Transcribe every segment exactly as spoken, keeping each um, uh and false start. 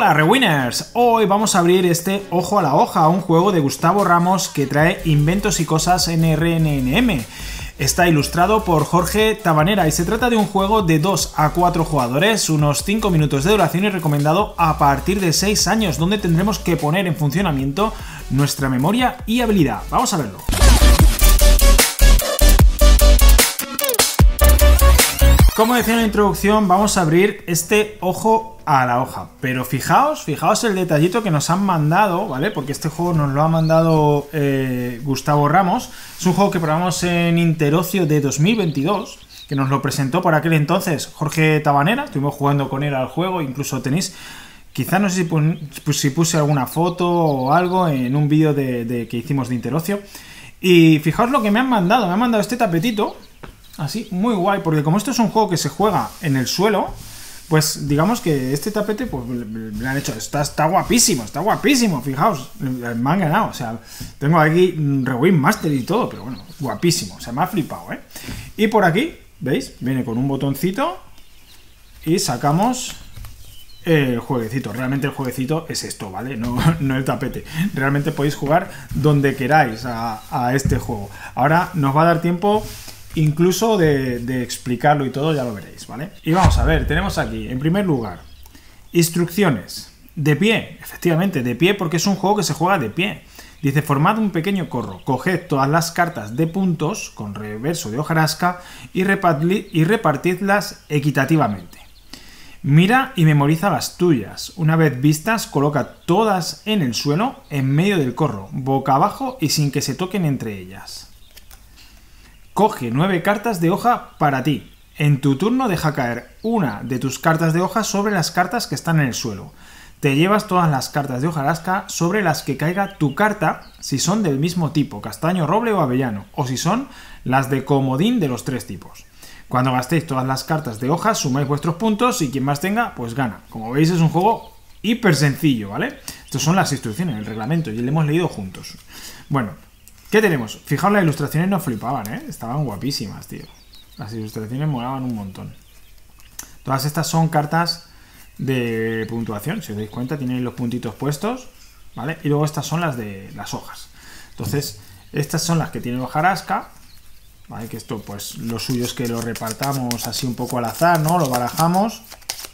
Hola Rewinners, hoy vamos a abrir este Ojo a la Hoja, un juego de Gustavo Ramos que trae inventos y cosas en R N N M. Está ilustrado por Jorge Tabanera y se trata de un juego de dos a cuatro jugadores, unos cinco minutos de duración y recomendado a partir de seis años, donde tendremos que poner en funcionamiento nuestra memoria y habilidad. Vamos a verlo. Como decía en la introducción, vamos a abrir este Ojo a la Hoja, pero fijaos, fijaos el detallito que nos han mandado, ¿vale? Porque este juego nos lo ha mandado eh, Gustavo Ramos. Es un juego que probamos en Interocio de dos mil veintidós, que nos lo presentó por aquel entonces Jorge Tabanera. Estuvimos jugando con él al juego, incluso tenéis, quizá no sé si, pus, si puse alguna foto o algo en un vídeo de, de que hicimos de Interocio. Y fijaos lo que me han mandado, me han mandado este tapetito. Así, muy guay, porque como esto es un juego que se juega en el suelo, pues digamos que este tapete, pues me han hecho, está, está guapísimo, está guapísimo, fijaos, me han ganado, o sea, tengo aquí Rewind Master y todo, pero bueno, guapísimo, o sea, me ha flipado, ¿eh? Y por aquí, ¿veis? Viene con un botoncito y sacamos el jueguecito. Realmente el jueguecito es esto, ¿vale? No, no el tapete. Realmente podéis jugar donde queráis a, a este juego. Ahora nos va a dar tiempo incluso de, de explicarlo y todo, ya lo veréis, ¿vale? Y vamos a ver, tenemos aquí, en primer lugar, instrucciones. De pie, efectivamente, de pie, porque es un juego que se juega de pie. Dice, formad un pequeño corro, coged todas las cartas de puntos con reverso de hojarasca y, repartid, y repartidlas equitativamente. Mira y memoriza las tuyas. Una vez vistas, coloca todas en el suelo, en medio del corro, boca abajo y sin que se toquen entre ellas. Coge nueve cartas de hoja para ti. En tu turno deja caer una de tus cartas de hoja sobre las cartas que están en el suelo. Te llevas todas las cartas de hojarasca sobre las que caiga tu carta si son del mismo tipo, castaño, roble o avellano, o si son las de comodín de los tres tipos. Cuando gastéis todas las cartas de hoja, sumáis vuestros puntos y quien más tenga, pues gana. Como veis es un juego hiper sencillo, ¿vale? Estas son las instrucciones, el reglamento, y lo hemos leído juntos. Bueno, ¿qué tenemos? Fijaos, las ilustraciones nos flipaban, ¿eh? Estaban guapísimas, tío. Las ilustraciones molaban un montón. Todas estas son cartas de puntuación. Si os dais cuenta, tienen los puntitos puestos, ¿vale? Y luego estas son las de las hojas. Entonces, estas son las que tienen hojarasca, ¿vale? Que esto, pues, lo suyo es que lo repartamos así un poco al azar, ¿no? Lo barajamos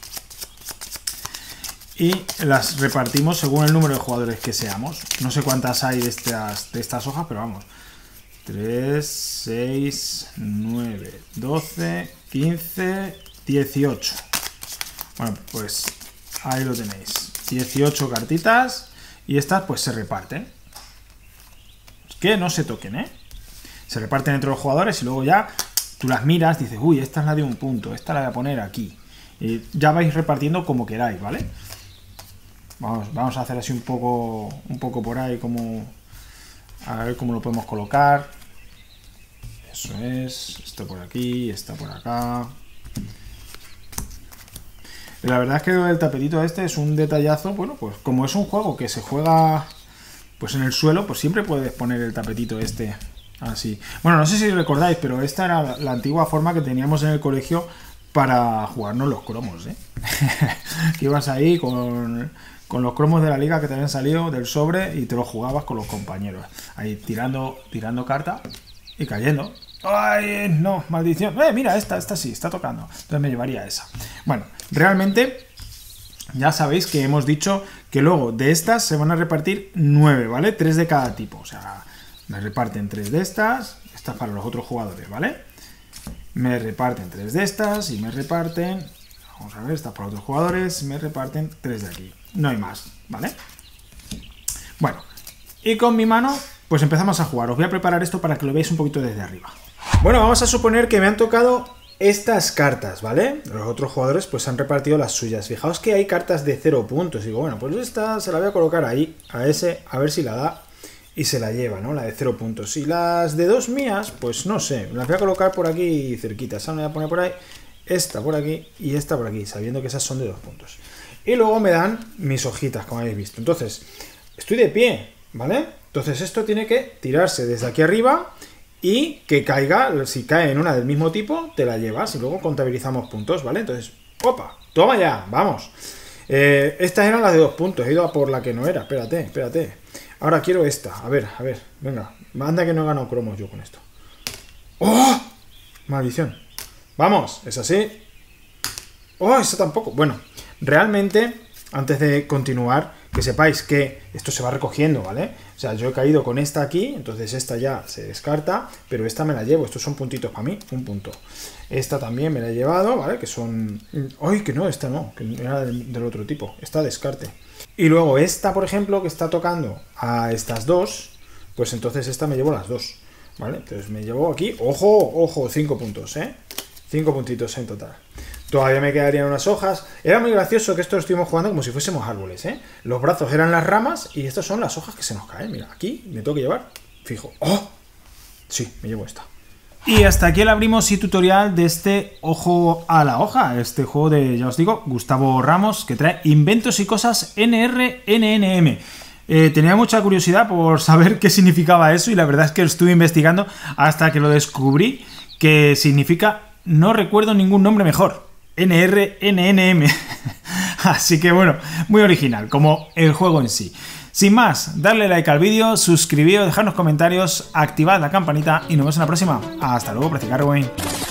y las repartimos según el número de jugadores que seamos. No sé cuántas hay de estas, de estas hojas, pero vamos. tres, seis, nueve, doce, quince, dieciocho. Bueno, pues ahí lo tenéis. dieciocho cartitas y estas pues se reparten. Que no se toquen, ¿eh? Se reparten entre los jugadores y luego ya tú las miras, dices, uy, esta es la de un punto, esta la voy a poner aquí. Y ya vais repartiendo como queráis, ¿vale? Vamos, vamos a hacer así un poco, un poco por ahí, como a ver cómo lo podemos colocar. Eso es, esto por aquí, esta por acá. La verdad es que el tapetito este es un detallazo. Bueno, pues como es un juego que se juega pues en el suelo, pues siempre puedes poner el tapetito este así. Bueno, no sé si recordáis, pero esta era la antigua forma que teníamos en el colegio para jugarnos los cromos, ¿eh? Que ibas ahí con, con los cromos de la liga que te habían salido del sobre y te los jugabas con los compañeros. Ahí tirando, tirando carta y cayendo. ¡Ay, no! ¡Maldición! ¡Eh, mira! Esta, esta sí, está tocando. Entonces me llevaría esa. Bueno, realmente ya sabéis que hemos dicho que luego de estas se van a repartir nueve, ¿vale? Tres de cada tipo. O sea, me reparten tres de estas. Estas para los otros jugadores, ¿vale? Me reparten tres de estas y me reparten, vamos a ver, estas para otros jugadores, me reparten tres de aquí. No hay más, ¿vale? Bueno, y con mi mano, pues empezamos a jugar. Os voy a preparar esto para que lo veáis un poquito desde arriba. Bueno, vamos a suponer que me han tocado estas cartas, ¿vale? Los otros jugadores pues han repartido las suyas. Fijaos que hay cartas de cero puntos. Digo, bueno, pues esta se la voy a colocar ahí, a ese, a ver si la da. Y se la lleva, ¿no? La de cero puntos. Y las de dos mías, pues no sé. Las voy a colocar por aquí cerquita. Esa me voy a poner por ahí. Esta por aquí y esta por aquí. Sabiendo que esas son de dos puntos. Y luego me dan mis hojitas, como habéis visto. Entonces, estoy de pie, ¿vale? Entonces esto tiene que tirarse desde aquí arriba y que caiga. Si cae en una del mismo tipo, te la llevas. Y luego contabilizamos puntos, ¿vale? Entonces, ¡opa! ¡Toma ya! ¡Vamos! Eh, estas eran las de dos puntos. He ido a por la que no era. Espérate, espérate. Ahora quiero esta. A ver, a ver. Venga. Anda que no he ganado cromos yo con esto. ¡Oh! Maldición. Vamos. Es así. ¡Oh! Esa tampoco. Bueno, realmente, antes de continuar, que sepáis que esto se va recogiendo, ¿vale? O sea, yo he caído con esta aquí, entonces esta ya se descarta, pero esta me la llevo. Estos son puntitos para mí, un punto. Esta también me la he llevado, ¿vale? Que son... ¡Ay, que no! Esta no, que era del, del otro tipo. Esta descarte. Y luego esta, por ejemplo, que está tocando a estas dos, pues entonces esta me llevo las dos, ¿vale? Entonces me llevo aquí, ojo, ojo, cinco puntos, ¿eh? Cinco puntitos en total. Todavía me quedarían unas hojas. Era muy gracioso que esto lo estuvimos jugando como si fuésemos árboles, ¿eh? Los brazos eran las ramas y estas son las hojas que se nos caen. Mira, aquí me tengo que llevar, fijo. ¡Oh! Sí, me llevo esta. Y hasta aquí el abrimos y tutorial de este Ojo a la Hoja, este juego de, ya os digo, Gustavo Ramos, que trae inventos y cosas N R N N M. Eh, tenía mucha curiosidad por saber qué significaba eso y la verdad es que lo estuve investigando hasta que lo descubrí, que significa no recuerdo ningún nombre mejor. N R N N M. Así que bueno, muy original, como el juego en sí. Sin más, darle like al vídeo, suscribiros, dejarnos comentarios, activad la campanita y nos vemos en la próxima. Hasta luego, Precicarwin.